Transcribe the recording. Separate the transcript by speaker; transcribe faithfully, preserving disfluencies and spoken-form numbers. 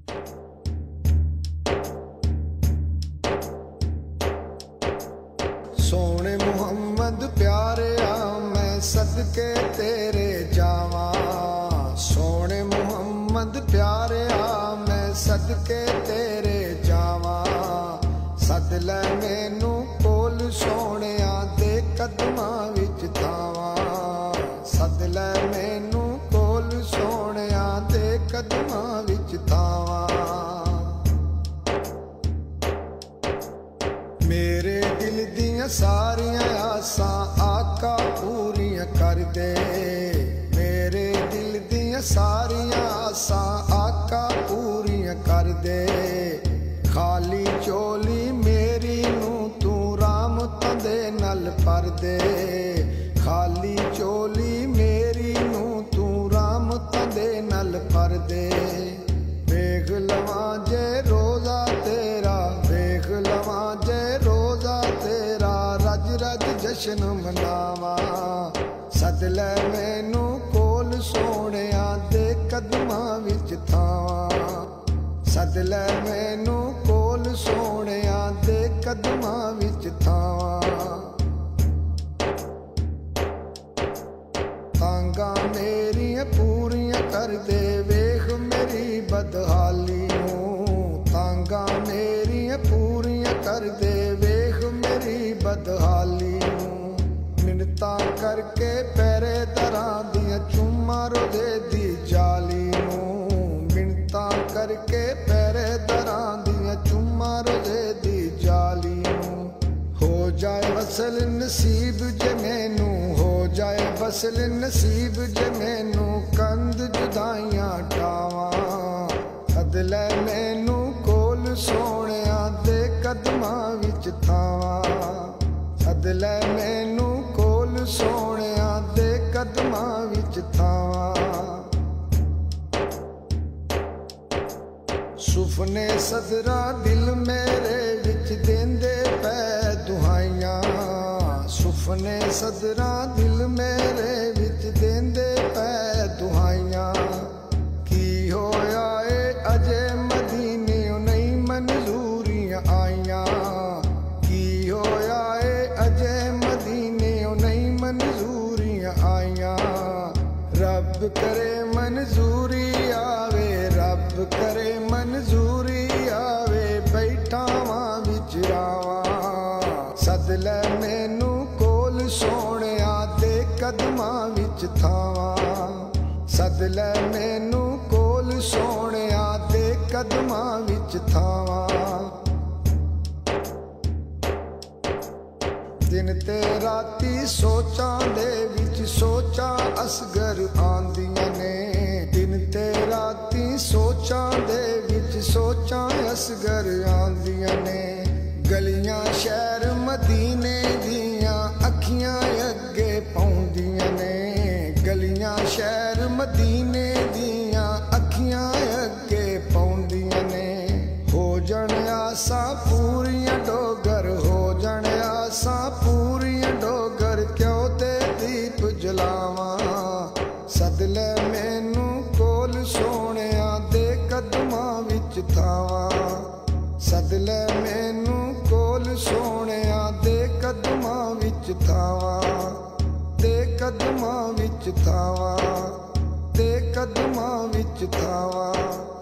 Speaker 1: सोने मुहम्मद प्यारिया मैं सदके तेरे जावा। सोने मुहम्मद प्यारिया मैं सदके तेरे जावा। सद लै मैनू कोल सोनिया दे कदमां विच थावा। सद लै मैनू कोल सोनिया दे कदमां विच थावा। मेरे दिल दियां सारियां आसां आका पूरियां कर दे। मेरे दिल दियां सारियां आसां आका पूरियां कर दे। खाली चोली मेरी नू तू रामतां दे नाल भर दे। खाली चोली मेरी नू तू रामतां दे नाल भर दे। वेख लवां जे रोज़ा तेरा, वेख लवां जे रोज़ा तेरा, रज रज जशन मनावा। सद लै मैनू कोल सोनिया दे कदमां विच थावा। सद लै मैनू कोल सोनिया दे कदमां विच थावा। तांगा मेरियां पूरियां कर दे वेख मेरी बदहाली नूं। तांगा मेरियां पूरियां कर दे वेख मेरी बदहाली नूं। मिन्नतां करके पैरे दरां दियां चुम्मा रोज़े दी जाली नूं। मिन्नतां करके पैरे दरां दियां चुम्मा रोज़े दी जाली नूं। हो जाए वसल नसीब जे मैनू, हो जाए वसल नसीब जे मैनू कंद जुदाइयां टावां। सद लै मैनू कोल सोनिया दे कदमां विच थावा। सद लै मैनू कोल सोनिया दे कदमां विच थावा। सुफने सदरा दिल मेरे विच देंदे पै दुहाइयां। सुफने सदरा दिल मेरे विच देंदे पै दुहाइयां। की होया ए अजे मदीने नहीं मंजूरियां आइयां। की होया ए अजे मदीने नहीं मंजूरियां आइयां। रब करे मंजूरी आवे, रब करे मंजूरी आवे, बैठा वां विच रावां। सद लै मैनू कोल सोनिया दे कदमां विच थावा। सद लै मैनू कोल सोनिया दे कदमां विच थावा। दिन ते राती सोचां दे विच सोचां असगर आंदियां ने। दिन ते राती सोचां दे विच सोचां असगर आंदियां ने। गलियां शहर मदीने दियां अखियां अगे पौंदियां ने। गलियां शहर मदीने दियां अखियां अगे पौंदियां ने। हो जण आसां पूरियां डोगर, हो जण आसां पूरियां डोगर, क्यों ते दीप जलावां। सद लै मैनू कोल सोनिया दे कदमां विच थावा। सद लै मैनू कोल सोनिया दे कदमां विच थावा। दे कदमां विच थावा, दे कदमां विच थावा।